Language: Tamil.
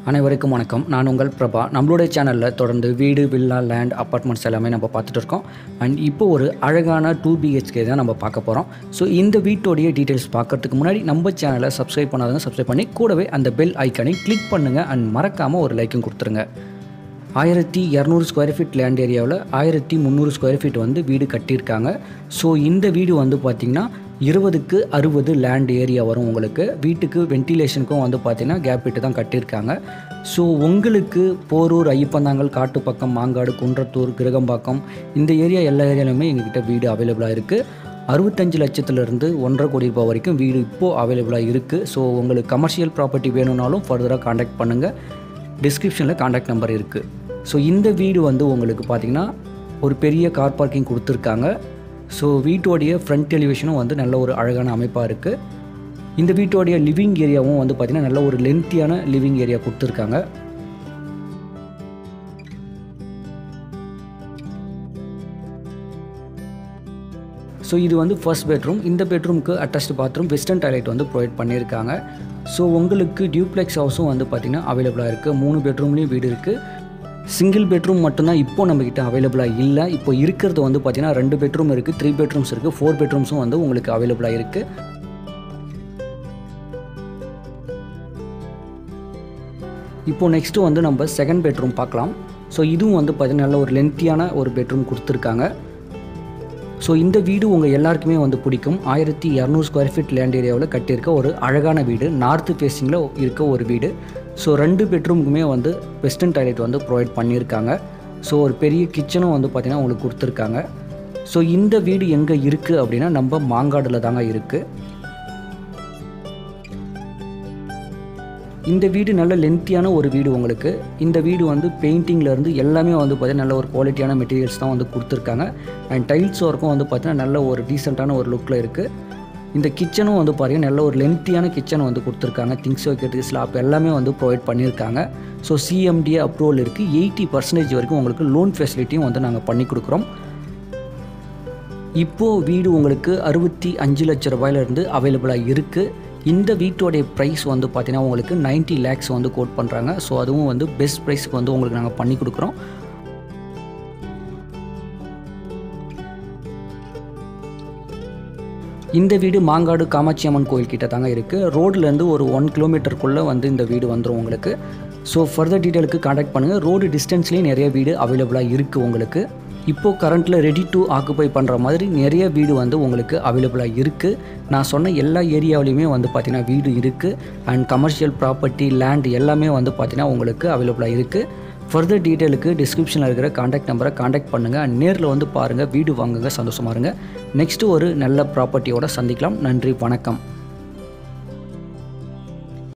அனைவருக்கும் வணக்கம். நான் உங்கள் பிரபா. நம்மளுடைய சேனலில் தொடர்ந்து வீடு, வில்லா, லேண்ட், அப்பார்ட்மெண்ட்ஸ் எல்லாமே நம்ம பார்த்துட்டு இருக்கோம். அண்ட் இப்போ ஒரு அழகான 2 BHK தான் நம்ம பார்க்க போகிறோம். ஸோ இந்த வீட்டோடைய டீட்டெயில்ஸ் பார்க்கறதுக்கு முன்னாடி நம்ம சேனலை சப்ஸ்கிரைப் பண்ணாதவங்க சப்ஸ்கிரைப் பண்ணி கூடவே அந்த பெல் ஐக்கானை கிளிக் பண்ணுங்கள். அண்ட் மறக்காமல் ஒரு லைக்கும் கொடுத்துருங்க. 1200 ஸ்கொயர் ஃபீட் லேண்ட் ஏரியாவில் 1300 ஸ்கொயர் ஃபீட் வந்து வீடு கட்டியிருக்காங்க. ஸோ இந்த வீடு வந்து பார்த்திங்கன்னா 20க்கு 60 லேண்ட் ஏரியா வரும். உங்களுக்கு வீட்டுக்கு வென்டிலேஷனுக்கும் வந்து பார்த்திங்கன்னா கேப் விட்டு தான் கட்டியிருக்காங்க. ஸோ உங்களுக்கு போரூர், ஐயப்பந்தாங்கல், காட்டுப்பக்கம், மாங்காடு, குன்றத்தூர், கிரகம்பாக்கம் இந்த ஏரியா எல்லா ஏரியாலுமே எங்ககிட்ட வீடு அவைலபிளாக இருக்குது. 65 லட்சத்துலேருந்து 1.5 கோடி ரூபாய் வரைக்கும் வீடு இப்போது அவைலபிளாக இருக்குது. ஸோ உங்களுக்கு கமர்ஷியல் ப்ராப்பர்ட்டி வேணும்னாலும் ஃபர்தராக காண்டாக்ட் பண்ணுங்கள். டிஸ்கிரிப்ஷனில் காண்டாக்ட் நம்பர் இருக்குது. ஸோ இந்த வீடு வந்து உங்களுக்கு பார்த்திங்கன்னா ஒரு பெரிய கார் பார்க்கிங் கொடுத்துருக்காங்க. ஸோ வீட்டோடைய ஃப்ரண்ட் எலிவேஷனும் வந்து நல்ல ஒரு அழகான அமைப்பாக இருக்குது. இந்த வீட்டோடைய லிவிங் ஏரியாவும் வந்து பார்த்திங்கன்னா நல்ல ஒரு லென்த்தியான லிவிங் ஏரியா கொடுத்துருக்காங்க. ஸோ இது வந்து ஃபர்ஸ்ட் பெட்ரூம். இந்த பெட்ரூமுக்கு அட்டாச்டு பாத்ரூம், வெஸ்டர்ன் டாய்லெட் வந்து ப்ரொவைட் பண்ணியிருக்காங்க. ஸோ உங்களுக்கு டியூப்ளெக்ஸ் ஹவுஸும் வந்து பார்த்திங்கன்னா அவைலபிளாக இருக்குது. 3 பெட்ரூம்லேயும் வீடு இருக்குது. சிங்கிள் பெட்ரூம் மட்டும்தான் இப்போது நம்மக்கிட்ட அவைலபிளாக இல்லை. இப்போ இருக்கிறது வந்து பார்த்திங்கன்னா 2 பெட்ரூம் இருக்குது, 3 பெட்ரூம்ஸ் இருக்குது, 4 பெட்ரூம்ஸும் வந்து உங்களுக்கு அவைலபிளாக இருக்குது. இப்போது நெக்ஸ்ட்டு வந்து நம்ம செகண்ட் பெட்ரூம் பார்க்கலாம். ஸோ இதுவும் வந்து பார்த்திங்கன்னா நல்ல ஒரு லென்த்தியான ஒரு பெட்ரூம் கொடுத்துருக்காங்க. ஸோ இந்த வீடு உங்கள் எல்லாருக்குமே வந்து பிடிக்கும். 1200 ஸ்கொயர் ஃபீட் லேண்ட் ஏரியாவில் கட்டியிருக்க ஒரு அழகான வீடு, நார்த்து ஃபேஸிங்கில் இருக்க ஒரு வீடு. ஸோ 2 பெட்ரூமுக்குமே வந்து வெஸ்டர்ன் டாய்லெட் வந்து ப்ரொவைட் பண்ணியிருக்காங்க. ஸோ ஒரு பெரிய கிச்சனும் வந்து பார்த்திங்கன்னா உங்களுக்கு கொடுத்துருக்காங்க. ஸோ இந்த வீடு எங்கே இருக்குது அப்படின்னா நம்ம மாங்காடில் தாங்க இருக்குது. இந்த வீடு நல்ல லென்த்தியான ஒரு வீடு. உங்களுக்கு இந்த வீடு வந்து பெயிண்டிங்லேருந்து எல்லாமே வந்து பார்த்திங்கன்னா நல்ல ஒரு குவாலிட்டியான மெட்டீரியல்ஸ் தான் வந்து கொடுத்துருக்காங்க. அண்ட் டைல்ஸ் ஒர்க்கும் வந்து பார்த்திங்கன்னா நல்ல ஒரு டீசெண்டான ஒரு லுக்கில் இருக்குது. இந்த கிச்சனும் வந்து பார்த்திங்கன்னா நல்ல ஒரு லென்த்தியான கிச்சன் வந்து கொடுத்துருக்காங்க. திங்ஸ் வைக்கிறதுக்கு ஸ்லாப் எல்லாமே வந்து ப்ரொவைட் பண்ணியிருக்காங்க. ஸோ CMDA அப்ரூவல் இருக்குது. 80% வரைக்கும் உங்களுக்கு லோன் ஃபெசிலிட்டியும் வந்து நாங்கள் பண்ணி கொடுக்குறோம். இப்போது வீடு உங்களுக்கு 65 லட்ச ரூபாயிலேருந்து அவைலபிளாக இருக்குது. இந்த வீட்டோடைய ப்ரைஸ் வந்து பார்த்திங்கன்னா உங்களுக்கு 90 lakhs வந்து கோட் பண்ணுறாங்க. ஸோ அதுவும் வந்து பெஸ்ட் ப்ரைஸுக்கு வந்து உங்களுக்கு நாங்கள் பண்ணி கொடுக்குறோம். இந்த வீடு மாங்காடு காமாட்சி அம்மன் கோயில் கிட்ட தாங்க இருக்குது. ரோட்லேருந்து ஒரு 1 கிலோமீட்டருக்குள்ளே வந்து இந்த வீடு வந்துடும் உங்களுக்கு. ஸோ ஃபர்தர் டீட்டெயிலுக்கு காண்டாக்ட் பண்ணுங்கள். ரோடு டிஸ்டன்ஸ்லேயும் நிறைய வீடு அவைலபிளாக இருக்குது உங்களுக்கு. இப்போது கரண்ட்டில் ரெடி டு ஆக்குபை பண்ணுற மாதிரி நிறைய வீடு வந்து உங்களுக்கு அவைலபிளாக இருக்குது. நான் சொன்ன எல்லா ஏரியாவிலையுமே வந்து பார்த்திங்கன்னா வீடு இருக்குது. அண்ட் கமர்ஷியல் ப்ராப்பர்ட்டி, லேண்ட் எல்லாமே வந்து பார்த்திங்கன்னா உங்களுக்கு அவைலபிளாக இருக்குது. ஃபர்தர் டீட்டெயிலுக்கு டிஸ்கிரிப்ஷனில் இருக்கிற காண்டாக்ட் நம்பரை காண்டாக்ட் பண்ணுங்கள். நேரில் வந்து பாருங்கள், வீடு வாங்குங்க, சந்தோஷமாக இருங்க. நெக்ஸ்ட்டு ஒரு நல்ல ப்ராப்பர்ட்டியோடு சந்திக்கலாம். நன்றி, வணக்கம்.